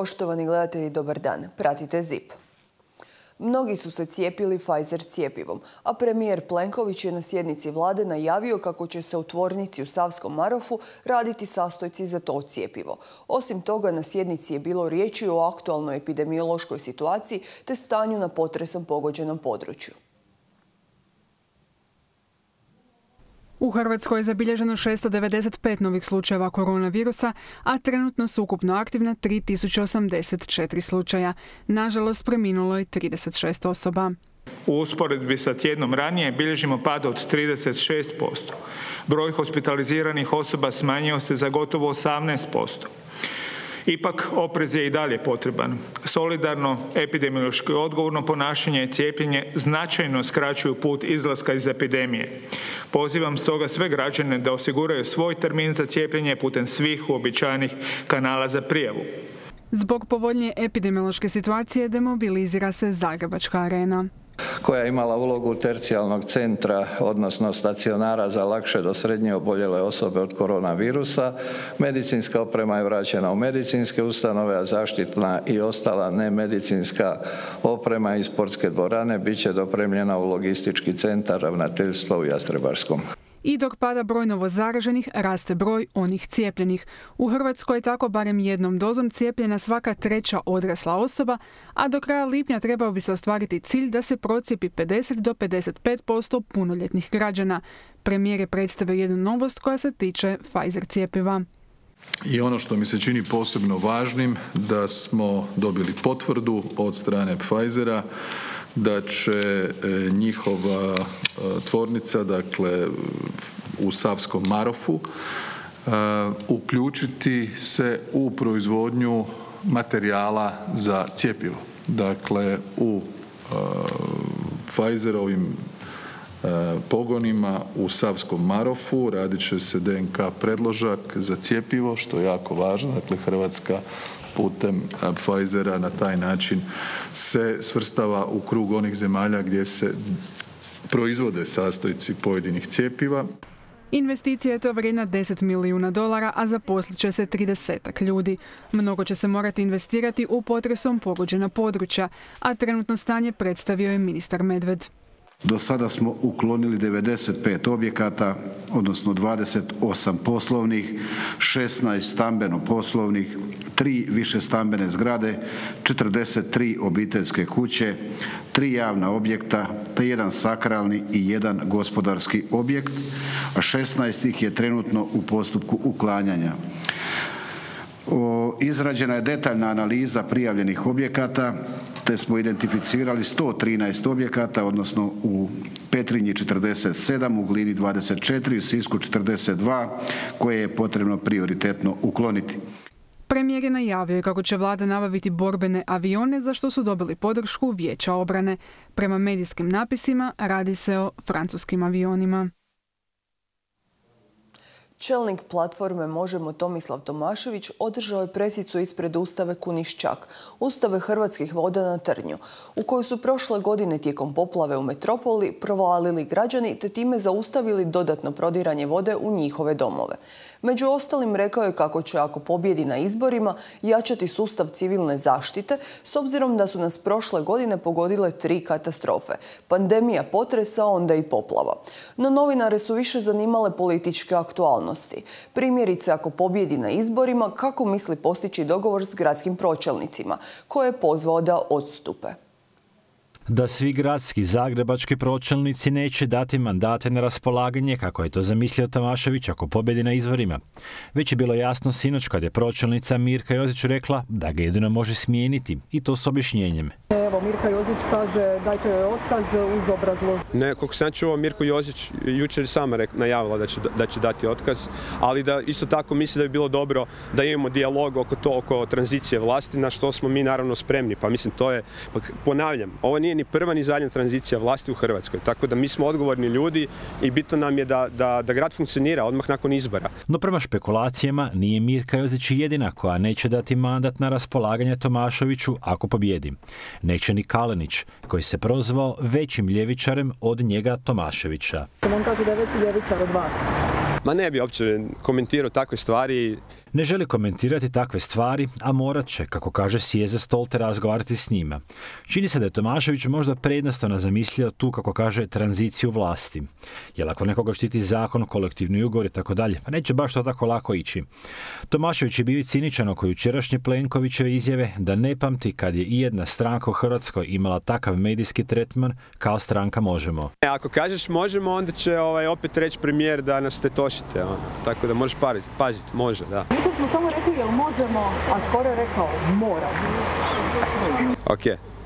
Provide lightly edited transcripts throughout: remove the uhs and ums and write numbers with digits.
Poštovani gledatelji, dobar dan. Pratite ZIP. Mnogi su se cijepili Pfizer cijepivom, a premijer Plenković je na sjednici vlade najavio kako će se u tvornici u Savskom Marofu raditi sastojci za to cijepivo. Osim toga, na sjednici je bilo riječi o aktualnoj epidemiološkoj situaciji te stanju na potresom pogođenom području. U Hrvatskoj je zabilježeno 695 novih slučajeva koronavirusa, a trenutno su ukupno aktivna 3084 slučaja. Nažalost, preminulo je 36 osoba. U usporedbi sa tjednom ranije bilježimo pad od 36%. Broj hospitaliziranih osoba smanjio se za gotovo 18%. Ipak, oprez je i dalje potreban. Solidarno, epidemiološki odgovorno ponašanje i cijepljenje značajno skraćuju put izlaska iz epidemije. Pozivam stoga sve građane da osiguraju svoj termin za cijepljenje putem svih uobičajenih kanala za prijavu. Zbog povoljnije epidemiološke situacije demobilizira se Zagrebačka arena, koja je imala ulogu tercijalnog centra, odnosno stacionara za lakše do srednje oboljele osobe od koronavirusa. Medicinska oprema je vraćena u medicinske ustanove, a zaštitna i ostala nemedicinska oprema iz sportske dvorane bit će dopremljena u logistički centar ravnateljstva u Jastrebarskom. I dok pada broj novozaraženih, raste broj onih cijepljenih. U Hrvatskoj je tako barem jednom dozom cijepljena svaka treća odrasla osoba, a do kraja lipnja trebao bi se ostvariti cilj da se procijepi 50 do 55% punoljetnih građana. Premijer je predstavio jednu novost koja se tiče Pfizer cijepiva. I ono što mi se čini posebno važnim, da smo dobili potvrdu od strane Pfizera da će njihova tvornica, dakle u Savskom Marofu, uključiti se u proizvodnju materijala za cjepivo. Dakle, u Pfizerovim pogonima u Savskom Marofu radit će se DNK predložak za cjepivo, što je jako važno. Dakle, Hrvatska putem Pfizera na taj način se svrstava u krug onih zemalja gdje se proizvode sastojci pojedinih cjepiva. Investicija je to vrijedna $10 milijuna, a zaposlit će se 30 ljudi. Mnogo će se morati investirati u potresom pogođena područja, a trenutno stanje predstavio je ministar Medved. Do sada smo uklonili 95 objekata, odnosno 28 poslovnih, 16 stambeno-poslovnih, 3 višestambene zgrade, 43 obiteljske kuće, 3 javna objekta, te 1 sakralni i 1 gospodarski objekt, a 16 ih je trenutno u postupku uklanjanja. Izrađena je detaljna analiza prijavljenih objekata, te smo identificirali 113 objekata, odnosno u Petrinji 47, u Glini 24, u Sisku 42, koje je potrebno prioritetno ukloniti. Premijer je najavio kako će vlada nabaviti borbene avione, za što su dobili podršku Vijeća obrane. Prema medijskim napisima radi se o francuskim avionima. Čelnik platforme Možemo Tomislav Tomašević održao je presicu ispred Ustave Kunišćak, Ustave Hrvatskih voda na Trnju, u koju su prošle godine tijekom poplave u metropoli provalili građani te time zaustavili dodatno prodiranje vode u njihove domove. Među ostalim rekao je kako će, ako pobjedi na izborima, jačati sustav civilne zaštite, s obzirom da su nas prošle godine pogodile 3 katastrofe. Pandemija, potresa, onda i poplava. No novinare su više zanimale političke aktualnosti. Primjerice, ako pobjedi na izborima, kako misli postići dogovor s gradskim pročelnicima, koje je pozvao da odstupe. Da svi gradski zagrebački pročelnici neće dati mandate na raspolaganje, kako je to zamislio Tomašević ako pobjedi na izborima. Već je bilo jasno sinoć kad je pročelnica Mirka Jozić rekla da ga jedino može smijeniti, i to s objašnjenjem. Evo, Mirka Jozić kaže dajte joj otkaz uz obrazloženje. Ne, koliko sam čuo, Mirko Jozić jučer sama najavila da će dati otkaz, ali da isto tako misli da bi bilo dobro da imamo dijalog oko tranzicije vlasti, na što smo mi naravno spremni. Pa mislim, to je, ponavljam, ovo nije ni prva ni zadnja tranzicija vlasti u Hrvatskoj, tako da mi smo odgovorni ljudi i bitno nam je da grad funkcionira odmah nakon izbora. No prema špekulacijama nije Mirka Jozić jedina koja neće dati mandat na raspolaganje Tomaševiću ako pobjedi. Neće ni Kalenić, koji se prozvao većim ljevičarem od njega Tomaševića. On kaže da je veći ljevičar od vas. Ma ne bi uopće komentirao takve stvari. Ne želi komentirati takve stvari, a morat će, kako kaže, sjest za stol te razgovarati s njima. Čini se da je Tomašević možda prejednostavno zamislio tu, kako kaže, tranziciju vlasti. Jer ako nekoga štiti zakon, kolektivni ugovor i tako dalje, pa neće baš to tako lako ići. Tomašević je bio i ciničan oko jučerašnje Plenkovićeve izjave da ne pamti kad je i jedna stranka u Hrvatskoj imala takav medijski tretman kao stranka Možemo. Ako kažeš Možemo, onda će opet reći premijer da nas tetošite. Tako da možeš paziti, može, da. Mi smo samo rekli jel možemo, a skoro je rekao moramo. Ok,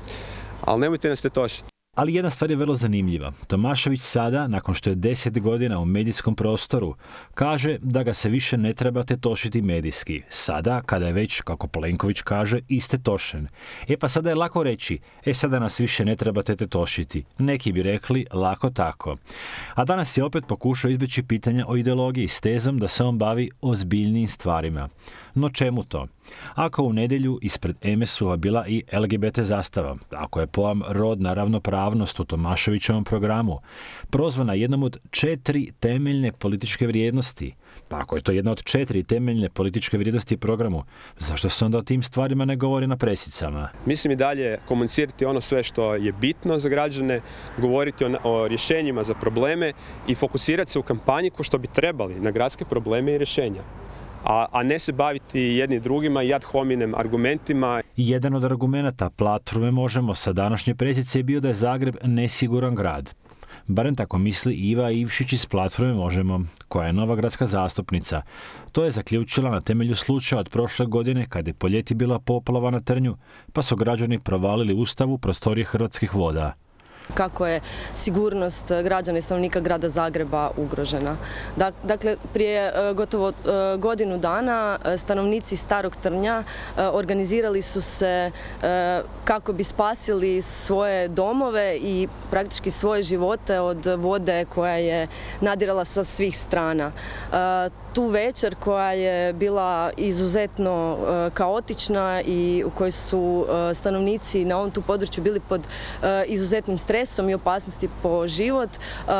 ali nemojte nas tetošiti. Ali jedna stvar je vrlo zanimljiva. Tomašević sada, nakon što je 10 godina u medijskom prostoru, kaže da ga se više ne treba tetošiti medijski. Sada, kada je već, kako Plenković kaže, istetošen. Pa sada je lako reći, sada nas više ne trebate tetošiti. Neki bi rekli lako tako. A danas je opet pokušao izbjeći pitanja o ideologiji s tezom da se on bavi ozbiljnijim stvarima. No čemu to? Ako u nedjelju ispred MSU-a bila i LGBT zastava, ako je pojam rodna ravnopravnost u Tomaševićevom programu prozvana jednom od 4 temeljne političke vrijednosti, pa ako je to jedna od 4 temeljne političke vrijednosti programu, zašto se onda o tim stvarima ne govori na presicama? Mislim i dalje komunicirati ono sve što je bitno za građane, govoriti o rješenjima za probleme i fokusirati se u kampanji ko što bi trebali na gradske probleme i rješenja. A ne se baviti jedni drugima i ad hominem argumentima. Jedan od argumenata platforme Možemo sa današnje presice je bio da je Zagreb nesiguran grad. Barem tako misli Iva Ivšić iz platforme Možemo, koja je nova gradska zastupnica. To je zaključila na temelju slučaja od prošle godine kad je po ljeti bila poplava na Trnju, pa su građani provalili ustav u prostorije Hrvatskih voda. Kako je sigurnost građana i stanovnika grada Zagreba ugrožena. Dakle, prije gotovo godinu dana stanovnici Starog Trnja organizirali su se kako bi spasili svoje domove i praktički svoje živote od vode koja je nadirala sa svih strana. Tu večer koja je bila izuzetno kaotična i u kojoj su stanovnici na ovom tu području bili pod izuzetnim stresom i opasnosti po život,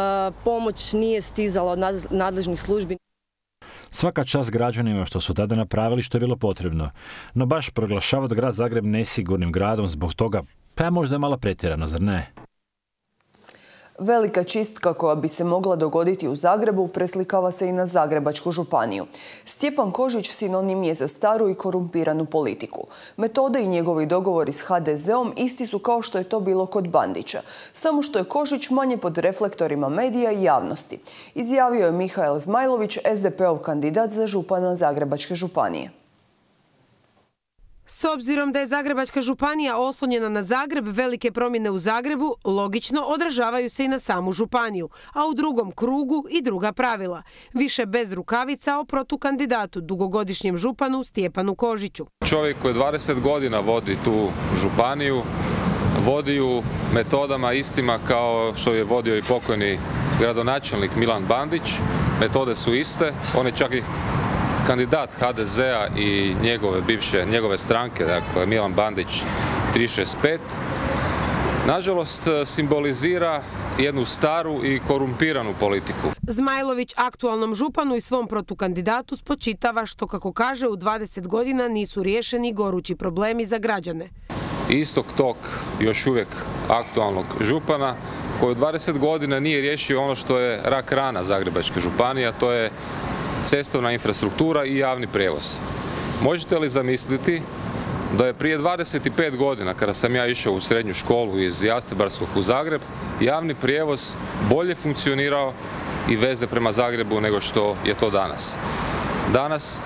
pomoć nije stizala od nadležnih službi. Svaka čast građanima što su tada napravili što je bilo potrebno, no baš proglašavati grad Zagreb nesigurnim gradom zbog toga, pa možda je malo pretjerano, zar ne? Velika čistka koja bi se mogla dogoditi u Zagrebu preslikava se i na Zagrebačku županiju. Stjepan Kožić sinonim je za staru i korumpiranu politiku. Metode i njegovi dogovori s HDZ-om isti su kao što je to bilo kod Bandića. Samo što je Kožić manje pod reflektorima medija i javnosti. Izjavio je Mihael Zmajlović, SDP-ov kandidat za župana Zagrebačke županije. S obzirom da je Zagrebačka županija oslonjena na Zagreb, velike promjene u Zagrebu logično odražavaju se i na samu županiju, a u drugom krugu i druga pravila. Više bez rukavica o protukandidatu, dugogodišnjem županu Stjepanu Kožiću. Čovjek koji 20 godina vodi tu županiju, vodi ju metodama istima kao što je vodio i pokojni gradonačelnik Milan Bandić. Metode su iste, on je čak i kandidat HDZ-a i njegove stranke, dakle Milan Bandić 365, nažalost simbolizira jednu staru i korumpiranu politiku. Zmajlović aktualnom županu i svom protukandidatu spočitava što, kako kaže, u 20 godina nisu riješeni gorući problemi za građane. Istog tog još uvijek aktualnog župana koji u 20 godina nije riješio ono što je rak rana Zagrebačke županije, a to je cestovna infrastruktura i javni prijevoz. Možete li zamisliti da je prije 25 godina, kada sam ja išao u srednju školu iz Jastrebarskog u Zagreb, javni prijevoz bolje funkcionirao i veze prema Zagrebu nego što je to danas. Danas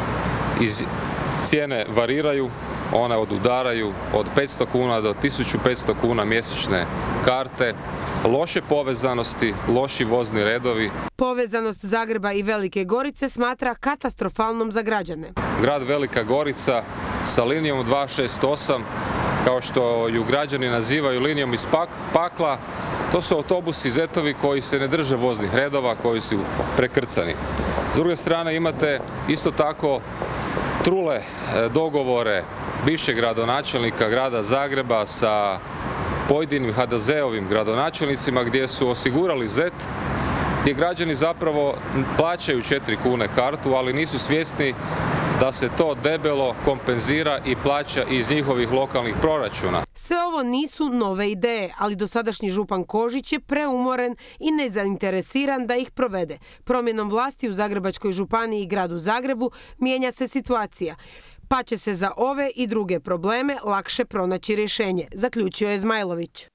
cijene variraju, one odudaraju od 500 kuna do 1500 kuna mjesečne karte, loše povezanosti, loši vozni redovi. Povezanost Zagreba i Velike Gorice smatra katastrofalnom za građane. Grad Velika Gorica sa linijom 268, kao što ju građani nazivaju linijom iz pakla, to su autobusi zetovi koji se ne drže voznih redova, koji su prekrcani. S druge strane imate isto tako trule dogovore bivšeg gradonačelnika grada Zagreba sa pojedinim HDZ-ovim gradonačelnicima gdje su osigurali zet gdje građani zapravo plaćaju 4 kune kartu, ali nisu svjesni da se to debelo kompenzira i plaća iz njihovih lokalnih proračuna. Sve ovo nisu nove ideje, ali dosadašnji župan Kožić je preumoren i nezainteresiran da ih provede. Promjenom vlasti u Zagrebačkoj županiji i gradu Zagrebu mijenja se situacija, pa će se za ove i druge probleme lakše pronaći rješenje, zaključio je Zmajlović.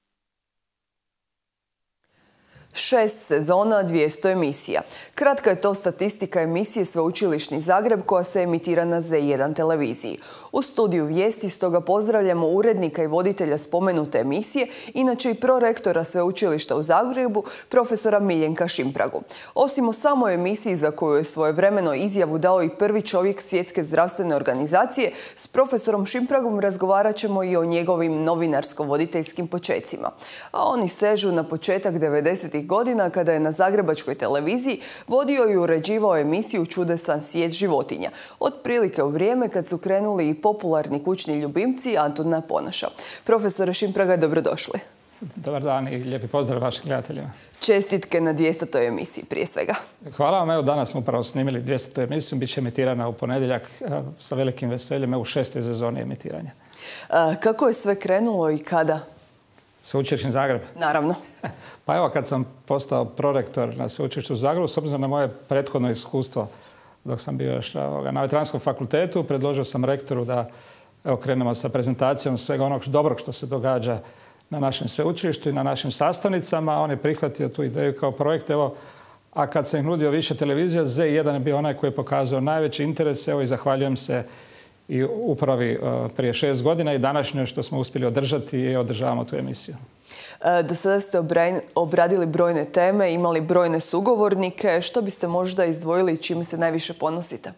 6 sezona, 200 emisija. Kratka je to statistika emisije Sveučilišni Zagreb koja se emitira na Z1 televiziji. U studiju Vijesti stoga pozdravljamo urednika i voditelja spomenute emisije, inače i prorektora Sveučilišta u Zagrebu, profesora Miljenka Šimpragu. Osim o samoj emisiji za koju je svojevremeno izjavu dao i prvi čovjek Svjetske zdravstvene organizacije, s profesorom Šimpragom razgovarat ćemo i o njegovim novinarsko-voditeljskim počecima. A oni sežu na početak 90. godina kada je na Zagrebačkoj televiziji vodio i uređivao emisiju Čudesan svijet životinja. Otprilike u vrijeme kad su krenuli i popularni kućni ljubimci Antuna Ponoša. Profesore Šimpraga, dobrodošli. Dobar dan i lijepi pozdrav vašim gledateljima. Čestitke na 200. emisiji prije svega. Hvala vam. Evo, danas smo upravo snimili 200. emisiju. Biće emitirana u ponedjeljak sa velikim veseljem u 6. sezoni emitiranja. Kako je sve krenulo i kada? Sveučilišni Zagreb? Naravno. Pa evo, kad sam postao prorektor na Sveučilištu u Zagrebu, s obzirom na moje prethodno iskustvo dok sam bio još na Veterinarskom fakultetu, predložio sam rektoru da krenemo sa prezentacijom svega onog dobrog što se događa na našem sveučilištu i na našim sastavnicama. On je prihvatio tu ideju kao projekt. Evo, a kad sam ih nudio više televizija, Z1 je bio onaj koji je pokazao najveći interes. Evo, i zahvaljujem se i upravi prije 6 godina i današnje što smo uspjeli održati i održavamo tu emisiju. Do sada ste obradili brojne teme, imali brojne sugovornike. Što biste možda izdvojili i čime se najviše ponosite?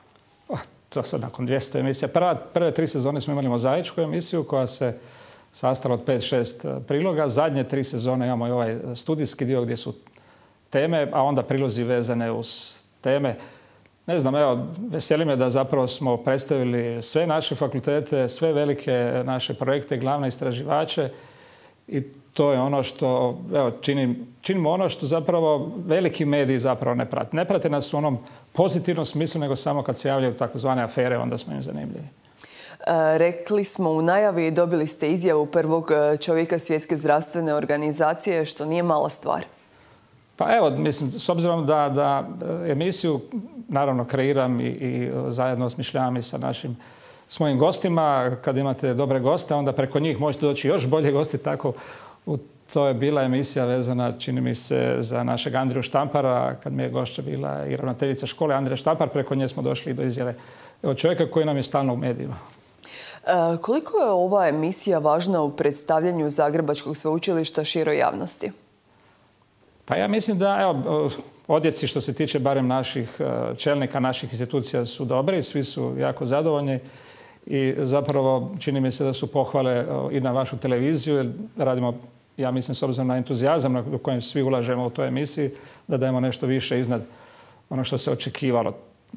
To sad nakon 200 emisija. Prve 3 sezone smo imali mozaičku emisiju koja se sastala od 5-6 priloga. Zadnje 3 sezone imamo i ovaj studijski dio gdje su teme, a onda prilozi vezane uz teme. Ne znam, evo, veseli me da zapravo smo predstavili sve naše fakultete, sve velike naše projekte, glavne istraživače i to je ono što, evo, činimo ono što zapravo veliki mediji zapravo ne prate. Ne prate nas u onom pozitivnom smislu, nego samo kad se javljaju takozvane afere, onda smo im zanimljivi. Rekli smo u najavi i dobili ste izjavu prvog čovjeka Svjetske zdravstvene organizacije, što nije mala stvar. Pa evo, mislim, s obzirom da emisiju naravno kreiram i zajedno osmišljavam i s mojim gostima. Kad imate dobre goste, onda preko njih možete doći još bolje gosti. Tako, to je bila emisija vezana, čini mi se, za našeg Andriju Štampara, kad mi je gošća bila i ravnateljica škole Andrija Štampar. Preko nje smo došli do izjave od čovjeka koji nam je stalno u medijima. Koliko je ova emisija važna u predstavljanju Zagrebačkog sveučilišta široj javnosti? Pa ja mislim da, evo, odjeci što se tiče barem naših čelnika, naših institucija su dobri, svi su jako zadovoljni i zapravo čini mi se da su pohvale i na vašu televiziju, jer radimo, ja mislim, s obzirom na entuzijazam u kojem svi ulažemo u toj emisiji, da dajemo nešto više iznad ono što se očekivalo.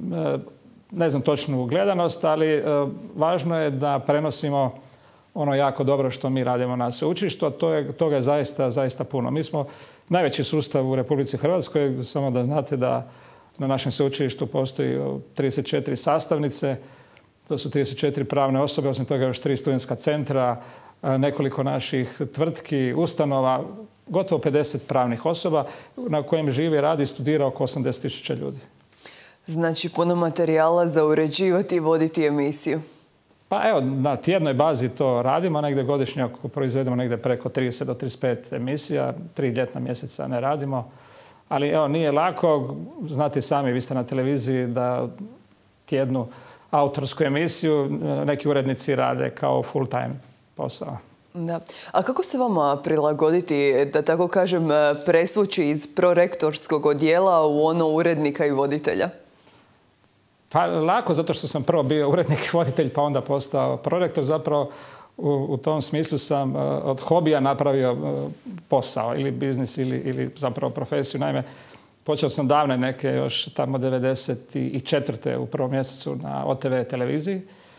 Ne znam točnu gledanost, ali važno je da prenosimo ono jako dobro što mi radimo na sveučilištu, a toga je zaista puno. Mi smo najveći sustav u Republici Hrvatskoj, samo da znate da na našem sveučilištu postoji 34 sastavnice, to su 34 pravne osobe, osim toga još 3 studentska centra, nekoliko naših tvrtki, ustanova, gotovo 50 pravnih osoba na kojem živi, radi i studira oko 80.000 ljudi. Znači puno materijala za uređivati i voditi emisiju. Pa evo, na tjednoj bazi to radimo, negdje godišnje proizvedemo negdje preko 30 do 35 emisija, 3 ljetna mjeseca ne radimo. Ali evo, nije lako, znate sami, vi ste na televiziji, da tjednu autorsku emisiju neki urednici rade kao full time posao. Da. A kako se vama prilagoditi, da tako kažem, presvući iz prorektorskog odjela u ono urednika i voditelja? Pa lako, zato što sam prvo bio urednik i voditelj, pa onda postao prorektor. Zapravo u tom smislu sam od hobija napravio posao ili biznis ili zapravo profesiju. Naime, počeo sam davne neke još tamo 94. u prvom mjesecu na OTV televiziji.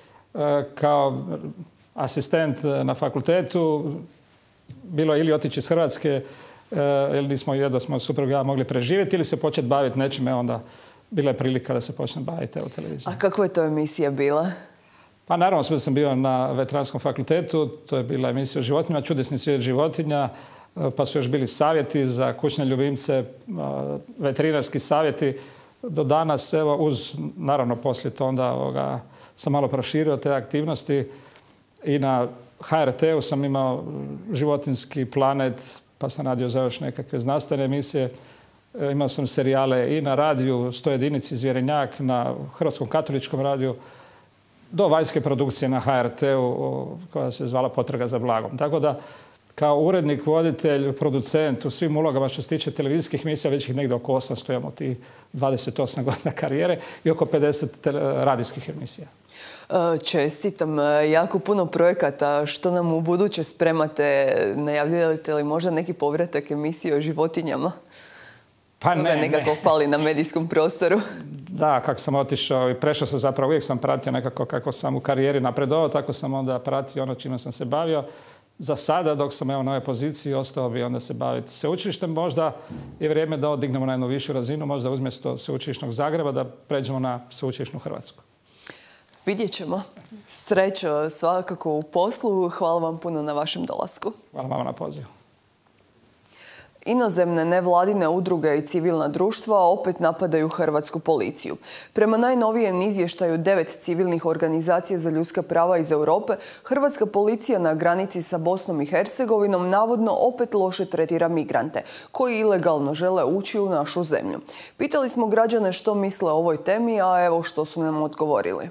Kao asistent na fakultetu bilo je ili otići iz Hrvatske jer nismo jedva smo suprug ja mogli preživjeti ili se početi baviti nečime, onda bila je prilika da se počne baviti evo televizijom. A kakva je to emisija bila? Pa naravno, sve sam bio na Veteranskom fakultetu, to je bila emisija o životinjama, Čudesni svijet životinja, pa su još bili savjeti za kućne ljubimce, veterinarski savjeti. Do danas, evo, naravno poslije to onda sam malo proširio te aktivnosti i na HRT-u sam imao Životinjski planet, pa sam radio za još nekakve znanstvene emisije. Imao sam serijale i na radiju 101 Zvjerenjak, na Hrvatskom katoličkom radiju, do vanjske produkcije na HRT-u koja se zvala Potraga za blagom. Tako da, kao urednik, voditelj, producent u svim ulogama što se tiče televizijskih emisija, već ih negdje oko 800 imamo tih 28 godina karijere i oko 50 radijskih emisija. Čestitam, jako puno projekata. Što nam u buduće spremate? Najavljujete li možda neki povratak emisije o životinjama? Pa ne. Nekako fali na medijskom prostoru. Da, kako sam otišao i prešao sam zapravo, uvijek sam pratio nekako kako sam u karijeri napredovao, tako sam onda pratio ono čime sam se bavio. Za sada, dok sam na ovoj poziciji, ostao bi onda se baviti sveučilištem. Možda je vrijeme da odignemo na jednu višu razinu, možda umjesto sveučilišnog Zagreba da pređemo na sveučilišnu Hrvatsku. Vidjet ćemo. Srećo svakako u poslu. Hvala vam puno na vašem dolasku. Hvala vam na pozivu. Inozemne nevladine udruge i civilna društva opet napadaju hrvatsku policiju. Prema najnovijem izvještaju 9 civilnih organizacija za ljudska prava iz Europe, hrvatska policija na granici sa Bosnom i Hercegovinom navodno opet loše tretira migrante, koji ilegalno žele ući u našu zemlju. Pitali smo građane što misle o ovoj temi, a evo što su nam odgovorili.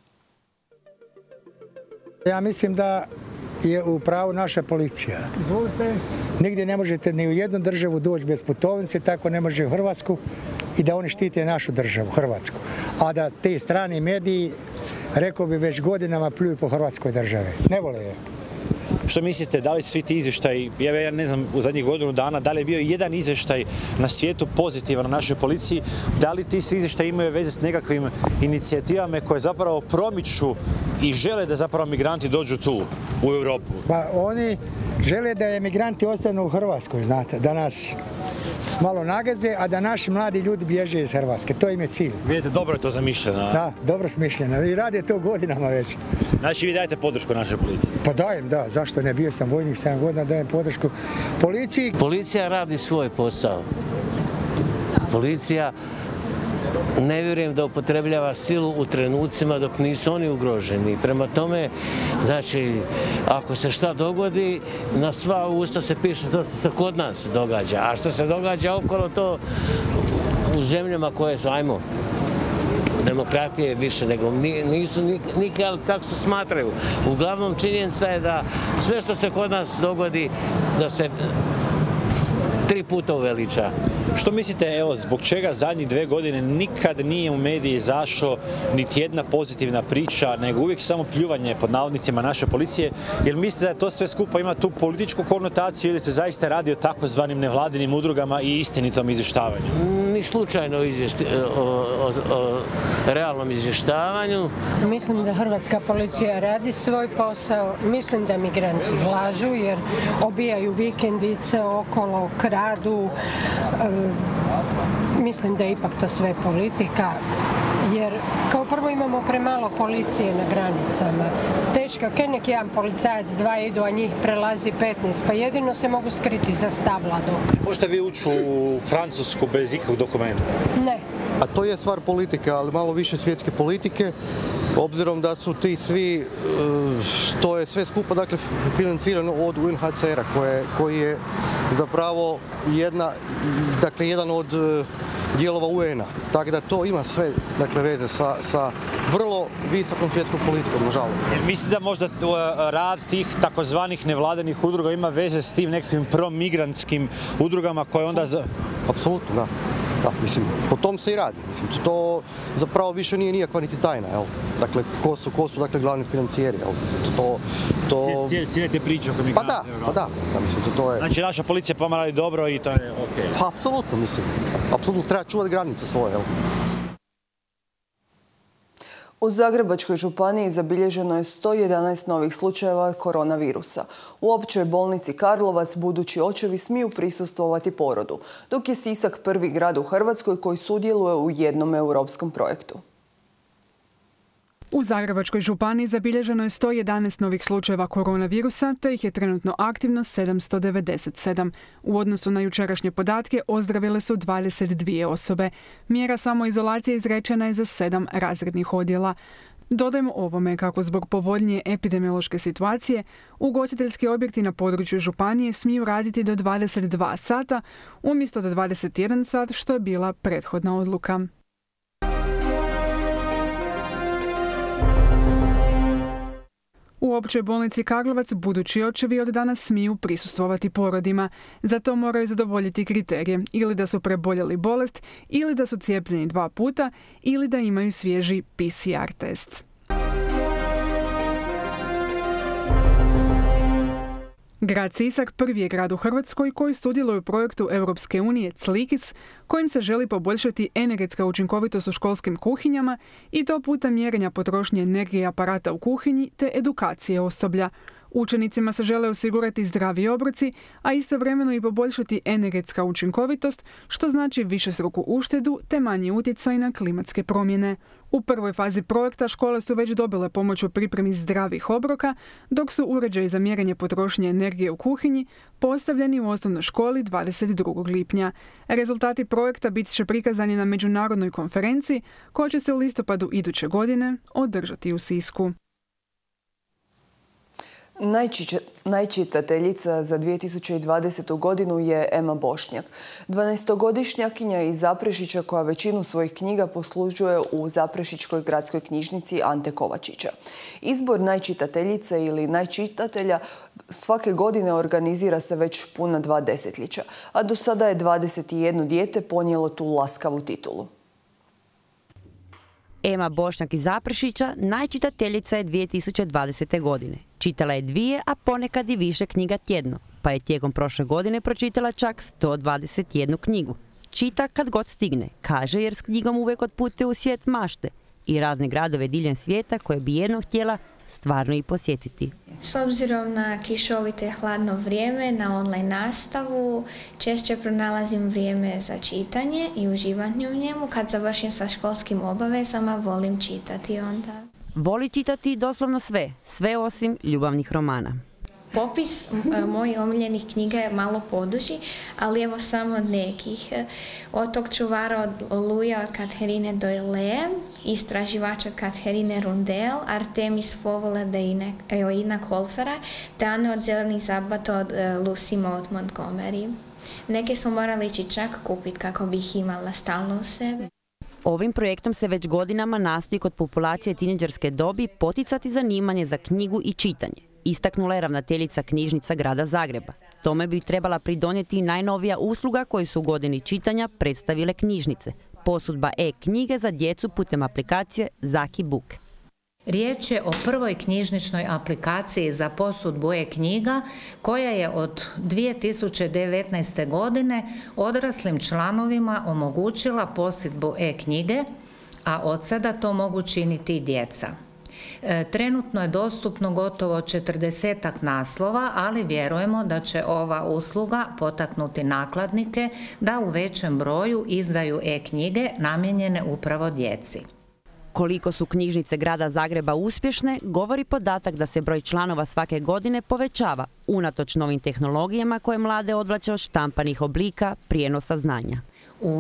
Ja mislim da je u pravu naša policija. Izvolite. Nigdje ne možete ni u jednu državu doći bez putovnice, tako ne može u Hrvatsku i da oni štite našu državu, Hrvatsku. A da te strani mediji, rekao bi, već godinama pljuju po Hrvatskoj državi. Ne vole je. Što mislite, da li svi ti izvještaji, ja ne znam, u zadnjih godinu dana, da li je bio jedan izvještaj na svijetu pozitivan na našoj policiji, da li ti svi izvještaji imaju veze s nekakvim inicijativama koje zapravo promiču i žele da zapravo migranti dođu tu, u Europu? Pa oni žele da emigranti ostanu u Hrvatskoj, znate, da nas malo nagaze, a da naši mladi ljudi bježe iz Hrvatske. To im je cilj. Vidite, dobro je to zamišljeno. Da, dobro smišljeno. I rade to godinama već. Znači vi dajete podršku našoj policiji? Pa dajem, da. Zašto ne? Bio sam vojnik 7 godina, dajem podršku policiji. Policija radi svoj posao. Policija ne vjerujem da upotrebljava silu u trenucima dok nisu oni ugroženi. Prema tome, znači, ako se šta dogodi, na sva usta se piše to što se kod nas događa. A što se događa okolo, to u zemljama koje su, ajmo, demokratije više nego nisu nikad, ali tako se smatraju. Uglavnom, činjenica je da sve što se kod nas dogodi, da se 3 puta uveliča. Što mislite, evo, zbog čega zadnjih 2 godine nikad nije u mediji izašao niti jedna pozitivna priča, nego uvijek samo pljuvanje pod navodnicima naše policije? Jer mislite da to sve skupa ima tu političku konotaciju ili se zaista radi o takozvanim nevladinim udrugama i istinitom izvještavanju? Ni slučajno o realnom izvještavanju. Mislim da hrvatska policija radi svoj posao. Mislim da migranti lažu jer obijaju vikendice okolo, kradu. Mislim da je ipak to sve politika. Jer kao prvo imamo premalo policije na granicama. Teško, kad neki jedan policajac, 2 idu, a njih prelazi 15, pa jedino se mogu skriti za stabla dok. Možete vi ući u Francusku bez ikakvog dokumenta? Ne. A to je stvar politike, ali malo više svjetske politike, obzirom da su ti svi, to je sve skupa dakle financirano od UNHCR-a koji je zapravo jedan od dijelova UN-a. Tako da to ima sve veze sa vrlo visokom svjetskom politikom, nažalost. Mislite da možda rad tih takozvanih nevladinih udruga ima veze s tim nekakvim promigrantskim udrugama koje onda... Apsolutno, da. Da, mislim, po tom se i radi. Mislim, to zapravo više nije nikakva niti tajna, jel? Dakle, ko su dakle glavni financijeri, jel? Cijele te priče oko migranta. Pa da, mislim, to je... Znači, naša policija pomalo radi dobro i to je okej. Pa, apsolutno, mislim. Apsolutno, treba čuvati granice svoje, jel? U Zagrebačkoj županiji zabilježeno je 111 novih slučajeva koronavirusa. U općoj bolnici Karlovac budući očevi smiju prisustvovati porodu, dok je Sisak prvi grad u Hrvatskoj koji sudjeluje u jednom europskom projektu. U Zagrebačkoj županiji zabilježeno je 111 novih slučajeva koronavirusa, te ih je trenutno aktivno 797. U odnosu na jučerašnje podatke ozdravile su 22 osobe. Mjera samoizolacije izrečena je za 7 razrednih odjela. Dodajmo ovome kako zbog povoljnije epidemiološke situacije ugostiteljski objekti na području županije smiju raditi do 22 sata umjesto do 21 sat, što je bila prethodna odluka. U općoj bolnici Karlovac budući očevi od danas smiju prisustvovati porodima. Za to moraju zadovoljiti kriterije ili da su preboljeli bolest, ili da su cijepljeni 2 puta, ili da imaju svježi PCR test. Grad Sisak prvi je grad u Hrvatskoj koji sudjeluje u projektu Europske unije CLIKIS, kojim se želi poboljšati energetska učinkovitost u školskim kuhinjama i to putem mjerenja potrošnje energije aparata u kuhinji te edukacije osoblja. Učenicima se žele osigurati zdravi obroci, a istovremeno i poboljšati energetska učinkovitost, što znači višestruku uštedu te manji utjecaj na klimatske promjene. U prvoj fazi projekta škole su već dobile pomoć u pripremi zdravih obroka, dok su uređaji za mjerenje potrošnje energije u kuhinji postavljeni u osnovnoj školi 22. lipnja. Rezultati projekta bit će prikazani na međunarodnoj konferenciji koja će se u listopadu iduće godine održati u Sisku. Najčitateljica za 2020. godinu je Ema Bošnjak, 12-godišnjakinja iz Zaprešića koja većinu svojih knjiga poslužuje u Zaprešićkoj gradskoj knjižnici Ante Kovačića. Izbor najčitateljice ili najčitatelja svake godine organizira se već puna 2 desetljeća, a do sada je 21 dijete ponijelo tu laskavu titulu. Ema Bošnjak iz Zaprešića najčitateljica je 2020. godine. Čitala je 2, a ponekad i više knjiga tjedno, pa je tijekom prošle godine pročitala čak 121 knjigu. Čita kad god stigne, kaže, jer s knjigom uvijek otputuje u svijet mašte i razne gradove diljem svijeta koje bi jednom htjela stvarno i posjetiti. S obzirom na kišovito i hladno vrijeme, na online nastavu, češće pronalazim vrijeme za čitanje i uživanje u njemu. Kad završim sa školskim obavezama, volim čitati onda. Voli čitati doslovno sve osim ljubavnih romana. Popis mojih omiljenih knjiga je malo poduži, ali evo samo nekih. Otok čuvara od Oluja od Katherine Doyle, Istraživač od Katherine Rundell, Artemis Fowl od Eoina Colfera, te Ane od Zelenih zabata od Lucy Maud Montgomery. Neke su morali ići čak kupiti kako bi ih imala stalno u sebi. Ovim projektom se već godinama nastoji kod populacije tinejdžerske dobi poticati zanimanje za knjigu i čitanje, istaknula je ravnateljica knjižnica grada Zagreba. Tome bi trebala pridonijeti najnovija usluga koju su u godini čitanja predstavile knjižnice, posudba e-knjige za djecu putem aplikacije Zaki Book. Riječ je o prvoj knjižničnoj aplikaciji za posudbu e-knjiga koja je od 2019. godine odraslim članovima omogućila posudbu e-knjige, a od sada to mogu činiti i djeca. Trenutno je dostupno gotovo 40 naslova, ali vjerujemo da će ova usluga potaknuti nakladnike da u većem broju izdaju e-knjige namijenjene upravo djeci. Koliko su knjižnice grada Zagreba uspješne, govori podatak da se broj članova svake godine povećava, unatoč novim tehnologijama koje mlade odvlače od štampanih oblika prijenosa znanja. U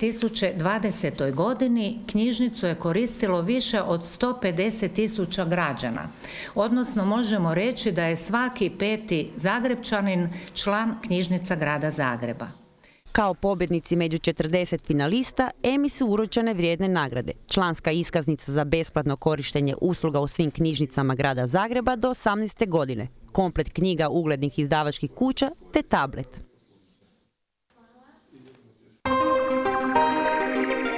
2020. godini knjižnicu je koristilo više od 150.000 građana, odnosno možemo reći da je svaki 5. Zagrepčanin član knjižnica grada Zagreba. Kao pobjednici među 40 finalista, Emi su uručene vrijedne nagrade, članska iskaznica za besplatno korištenje usluga u svim knjižnicama grada Zagreba do 18. godine, komplet knjiga uglednih izdavačkih kuća te tablet.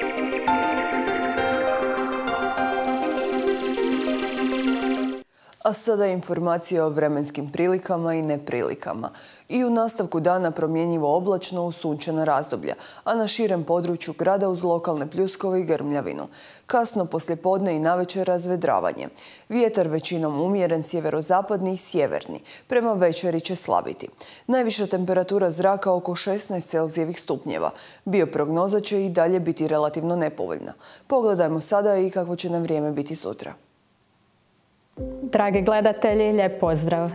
A A sada informacije o vremenskim prilikama i neprilikama. I u nastavku dana promjenjivo oblačno u sunčana razdoblja, a na širem području grada uz lokalne pljuskove i grmljavinu. Kasno poslijepodne i navečer razvedravanje. Vjetar većinom umjeren sjeverozapadni i sjeverni. Prema večeri će slabiti. Najviša temperatura zraka oko 16 Celzijevih stupnjeva. Bioprognoza će i dalje biti relativno nepovoljna. Pogledajmo sada i kako će nam vrijeme biti sutra. Dragi gledatelji, lijep pozdrav.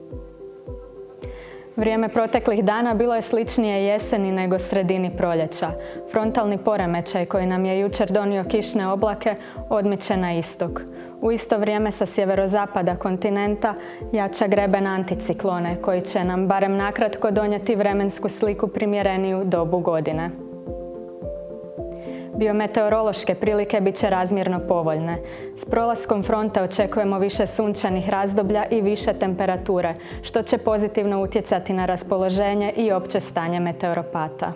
Vrijeme proteklih dana bilo je sličnije jeseni nego sredini proljeća. Frontalni poremećaj koji nam je jučer donio kišne oblake odmiče na istok. U isto vrijeme sa sjeverozapada kontinenta jača greben anticiklone koji će nam barem nakratko donijeti vremensku sliku primjereniju dobu godine. Biometeorološke prilike bit će razmjerno povoljne. S prolaskom fronta očekujemo više sunčanih razdoblja i više temperature, što će pozitivno utjecati na raspoloženje i opće stanje meteoropata.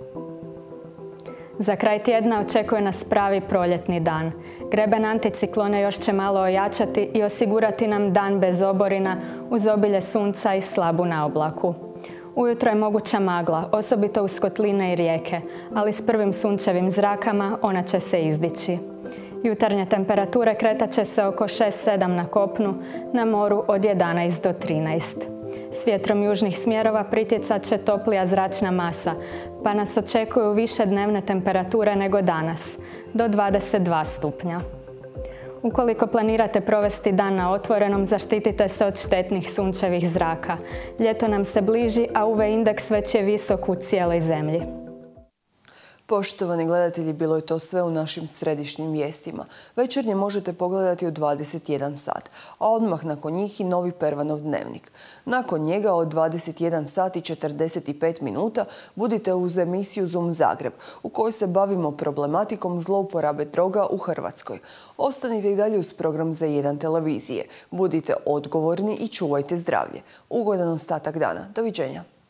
Za kraj tjedna očekuje nas pravi proljetni dan. Greben anticiklone još će malo ojačati i osigurati nam dan bez oborina uz obilje sunca i slabu naoblaku. Ujutro je moguća magla, osobito uz kotline i rijeke, ali s prvim sunčevim zrakama ona će se izdići. Jutarnje temperature kretat će se oko 6-7 na kopnu, na moru od 11 do 13. S vjetrom južnih smjerova pritjecat će toplija zračna masa, pa nas očekuju više dnevne temperature nego danas, do 22 stupnja. Ukoliko planirate provesti dan na otvorenom, zaštitite se od štetnih sunčevih zraka. Ljeto nam se bliži, a UV indeks već je visok u cijeloj zemlji. Poštovani gledatelji, bilo je to sve u našim središnjim vijestima. Večernje možete pogledati u 21 sat, a odmah nakon njih i novi Pervanov dnevnik. Nakon njega od 21 sat i 45 minuta budite uz emisiju Zoom Zagreb, u kojoj se bavimo problematikom zlouporabe droga u Hrvatskoj. Ostanite i dalje uz program Z1 televizije. Budite odgovorni i čuvajte zdravlje. Ugodan ostatak dana. Doviđenja.